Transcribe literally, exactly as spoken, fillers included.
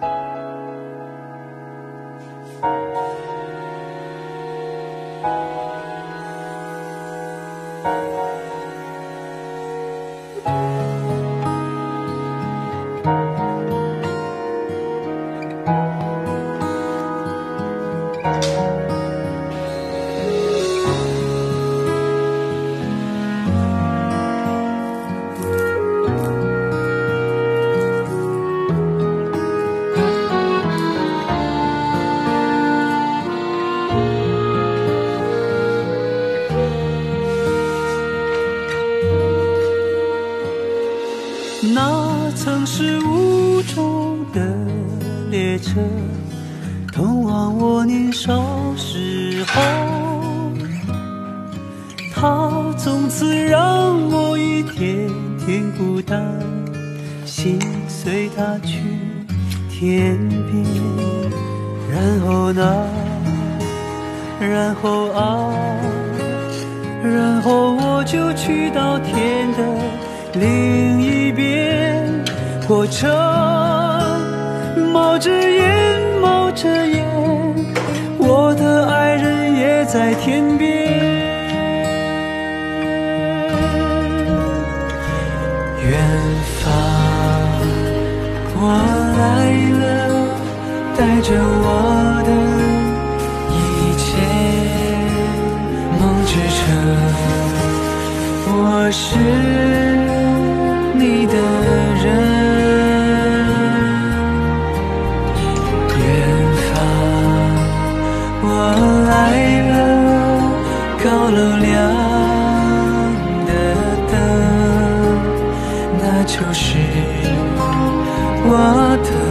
那曾是雾中的列车，通往我年少时候，它从此让我一天天孤单，心随它去天边。然后呢，然后啊，然后我就去到天的另一边，火车冒着烟冒着烟，我的爱人也在天边。远方我来了，带着我的一切，梦之城，我是你的人。远方我来了，高楼亮的灯，那就是我的